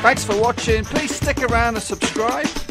Thanks for watching. Please stick around and subscribe.